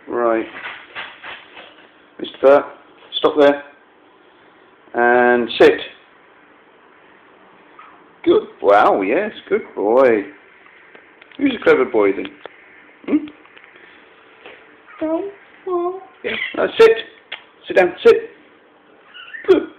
Right. Mr. Burt, stop there. And sit. Good. Wow, yes, good boy. Who's a clever boy then? Hmm? Oh, yeah. Sit. Sit down. Sit. Good